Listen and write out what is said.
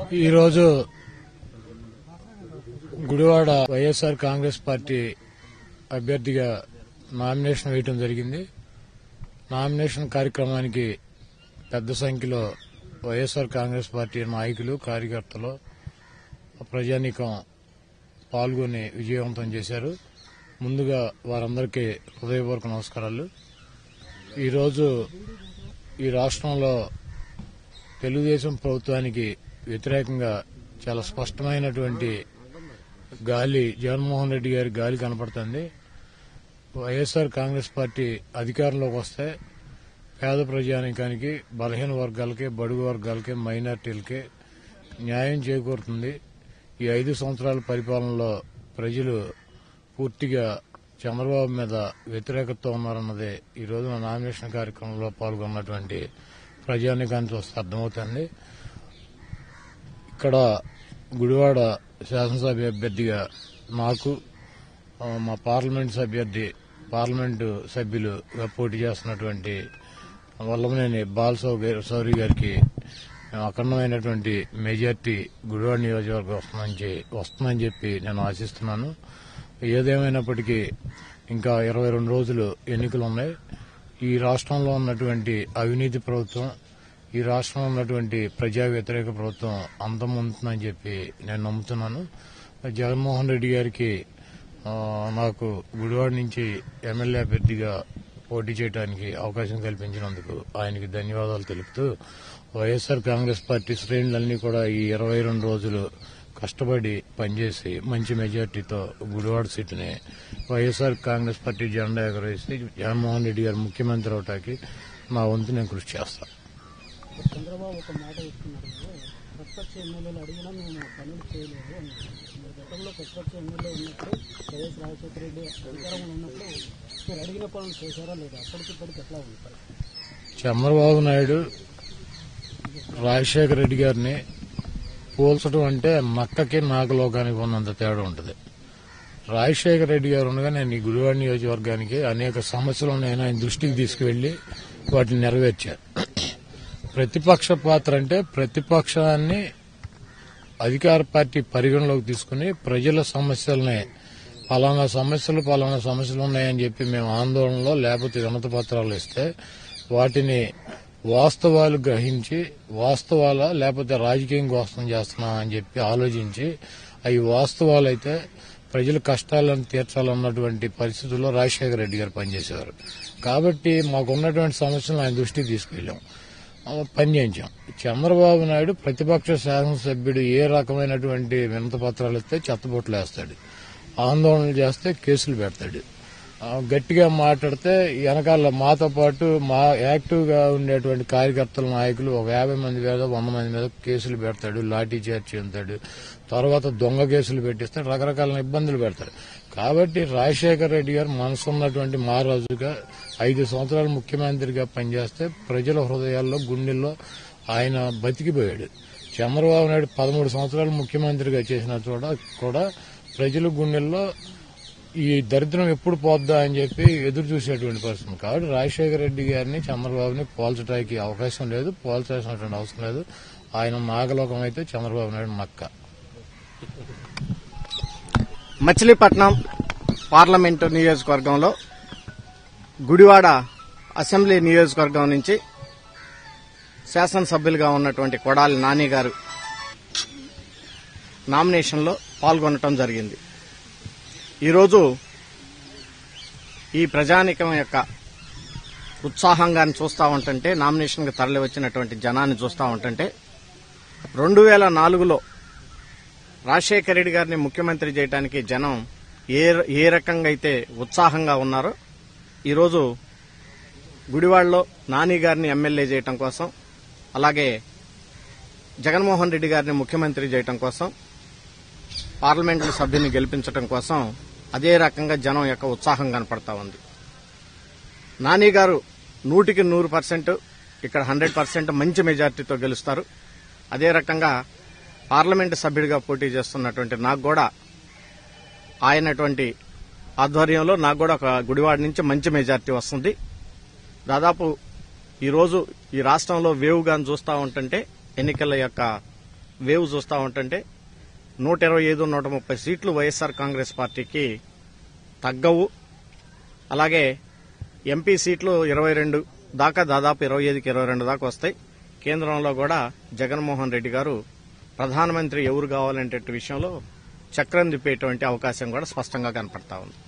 ఈరోజు గుడివాడ వైఎస్ఆర్ కాంగ్రెస్ పార్టీ అభ్యర్థిగా నామినేషన్ వేయడం జరిగింది. నామినేషన్ కార్యక్రమానికి పెద్ద సంఖ్యలో వైఎస్ఆర్ కాంగ్రెస్ పార్టీ నాయకులు, కార్యకర్తలు, ప్రజానీకం పాల్గొని విజయవంతం చేశారు. ముందుగా వారందరికీ హృదయపూర్వక నమస్కారాలు. ఈరోజు ఈ రాష్ట్రంలో తెలుగుదేశం ప్రభుత్వానికి వ్యతిరేకంగా చాలా స్పష్టమైనటువంటి గాలి, జగన్మోహన్ రెడ్డి గారి గాలి కనపడుతుంది. వైఎస్ఆర్ కాంగ్రెస్ పార్టీ అధికారంలోకి వస్తే పేద ప్రజానీకానికి, బలహీన వర్గాలకి, బడుగు వర్గాలకి, మైనార్టీలకి న్యాయం చేకూరుతుంది. ఈ 5 సంవత్సరాల పరిపాలనలో ప్రజలు పూర్తిగా చంద్రబాబు మీద వ్యతిరేకతతో ఉన్నారన్నదే ఈ రోజున నామినేషన్ కార్యక్రమంలో పాల్గొన్నటువంటి ప్రజానీకాన్ని చూస్తే అర్థమవుతుంది. ఇక్కడ గుడివాడ శాసనసభ అభ్యర్థిగా నాకు, మా పార్లమెంటు సభ్యులుగా పోటీ చేస్తున్నటువంటి వల్లభనేని బాలశౌరి గారికి అఖండమైనటువంటి మెజార్టీ గుడివాడ నియోజకవర్గం వస్తుందని చెప్పి నేను ఆశిస్తున్నాను. ఏదేమైనప్పటికీ ఇంకా 22 రోజులు ఎన్నికలు ఉన్నాయి. ఈ రాష్ట్రంలో ఉన్నటువంటి అవినీతి ప్రభుత్వం, ఈ రాష్ట్రంలో ఉన్నటువంటి ప్రజా వ్యతిరేక ప్రభుత్వం అంతమవుతుందని చెప్పి నేను నమ్ముతున్నాను. జగన్మోహన్ రెడ్డి గారికి నాకు గుడివాడ నుంచి ఎమ్మెల్యే అభ్యర్థిగా పోటీ చేయడానికి అవకాశం కల్పించినందుకు ఆయనకి ధన్యవాదాలు తెలుపుతూ, వైఎస్ఆర్ కాంగ్రెస్ పార్టీ శ్రేణులన్నీ కూడా ఈ 22 రోజులు కష్టపడి పనిచేసి మంచి మెజార్టీతో గుడివాడ సీటుని వైఎస్ఆర్ కాంగ్రెస్ పార్టీ జెండా ఎగరేసి జగన్మోహన్ రెడ్డి గారు ముఖ్యమంత్రి అవటానికి నా వంతు నేను కృషి చేస్తాను. చంద్రబాబు ఒక మాట ఇస్తున్నారు, ప్రతిపక్ష ఎమ్మెల్యేలు అడిగినా మేము పనులు చేయలేదు అన్నారు. గతంలో ప్రతిపక్ష ఎమ్మెల్యే ఉన్నప్పుడు వైఎస్ రాజశేఖర రెడ్డి అధికారంలో ఉన్నప్పుడు మీరు అడిగిన పనులు చేశారా లేదా? అప్పటికిప్పటికి ఎట్లా ఉంటారు? చంద్రబాబు నాయుడు రాజశేఖర రెడ్డి గారిని పోల్చడం అంటే నక్కకి నాగలోకానికి ఉన్నంత తేడా ఉంటుంది. రాజశేఖర రెడ్డి గారు ఉండగా నేను ఈ గుడివాడ నియోజకవర్గానికి అనేక సమస్యలు ఉన్నాయని ఆయన దృష్టికి తీసుకువెళ్లి వాటిని నెరవేర్చారు. ప్రతిపక్ష పాత్ర అంటే ప్రతిపక్షాన్ని అధికార పార్టీ పరిగణలోకి తీసుకుని ప్రజల సమస్యలనే పలానా సమస్యలు ఉన్నాయని చెప్పి మేము ఆందోళనలో లేకపోతే వినతి పత్రాలు ఇస్తే వాటిని వాస్తవాలు గ్రహించి, వాస్తవాలా లేకపోతే రాజకీయం కోసం చేస్తున్నా అని చెప్పి ఆలోచించి, అవి వాస్తవాలైతే ప్రజల కష్టాలను తీర్చాలన్నటువంటి పరిస్థితుల్లో రాజశేఖర రెడ్డి గారు పనిచేసేవారు. కాబట్టి మాకున్నటువంటి సమస్యలను ఆయన దృష్టికి తీసుకెళ్లాం, పనిచేయించాం. చంద్రబాబు నాయుడు ప్రతిపక్ష శాసనసభ్యుడు ఏ రకమైనటువంటి వినతి పత్రాలు ఇస్తే చెత్తబొట్లు వేస్తాడు, ఆందోళనలు చేస్తే కేసులు పెడతాడు, గట్టిగా మాట్లాడితే వెనకాల మాతో పాటు మా యాక్టివ్ గా ఉండేటువంటి కార్యకర్తల నాయకులు ఒక 50 మంది మీద 100 మంది మీద కేసులు పెడతాడు, లాఠీ చార్జ్ చేస్తాడు, తర్వాత దొంగ కేసులు పెట్టిస్తాడు, రకరకాల ఇబ్బందులు పెడతాడు. కాబట్టి రాజశేఖర రెడ్డి గారు మనసున్నటువంటి మహారాజుగా 5 సంవత్సరాలు ముఖ్యమంత్రిగా పనిచేస్తే ప్రజల హృదయాల్లో, గుండెల్లో ఆయన బతికిపోయాడు. చంద్రబాబు నాయుడు 13 సంవత్సరాలు ముఖ్యమంత్రిగా చేసిన చోట కూడా ప్రజల గుండెల్లో ఈ దరిద్రం ఎప్పుడు పోద్దా అని చెప్పి ఎదురు చూసేటువంటి పరిస్థితి. కాబట్టి రాజశేఖర రెడ్డి గారిని, చంద్రబాబుని పోల్చడానికి అవకాశం లేదు, పోల్చాల్సినటువంటి అవసరం లేదు. ఆయన నాగలోకం అయితే చంద్రబాబు నాయుడు నక్క. మచిలీపట్నం పార్లమెంటు నియోజకవర్గంలో గుడివాడ అసెంబ్లీ నియోజకవర్గం నుంచి శాసనసభ్యులుగా ఉన్నటువంటి కొడాలి నాని గారు నామినేషన్లో పాల్గొనడం జరిగింది. ఈరోజు ఈ ప్రజానీకం యొక్క ఉత్సాహంగా చూస్తూ ఉంటుంటే, నామినేషన్కి తరలి వచ్చినటువంటి జనాన్ని చూస్తూ ఉంటుంటే, 2004లో రాజశేఖర రెడ్డి గారిని ముఖ్యమంత్రి చేయడానికి జనం ఏ రకంగా అయితే ఉత్సాహంగా ఉన్నారో, ఈరోజు గుడివాడలో నాని గారిని ఎమ్మెల్యే చేయడం కోసం, అలాగే జగన్మోహన్ రెడ్డి గారిని ముఖ్యమంత్రి చేయడం కోసం, పార్లమెంటు సభ్యుని గెలిపించడం కోసం అదే రకంగా జనం యొక్క ఉత్సాహం కనపడతా ఉంది. నాని గారు 100% ఇక్కడ 100% మంచి మెజార్టీతో గెలుస్తారు. అదే రకంగా పార్లమెంటు సభ్యుడిగా పోటీ చేస్తున్నటువంటి నాకు కూడా ఆయనటువంటి ఆధ్వర్యంలో నాకు కూడా ఒక గుడివాడ నుంచి మంచి మెజార్టీ వస్తుంది. దాదాపు ఈరోజు ఈ రాష్ట్రంలో వేవ్గా చూస్తూ ఉంటుంటే ఎన్నికల యొక్క వేవ్ చూస్తూ ఉంటుంటే 125, 130 సీట్లు వైఎస్ఆర్ కాంగ్రెస్ పార్టీకి తగ్గవు. అలాగే ఎంపీ సీట్లు 22 దాకా, దాదాపు 25కి 22 దాకా వస్తాయి. కేంద్రంలో కూడా జగన్మోహన్ రెడ్డి గారు ప్రధానమంత్రి ఎవరు కావాలంటే విషయంలో చక్రం తిప్పేటువంటి అవకాశం కూడా స్పష్టంగా కనపడతా ఉంది.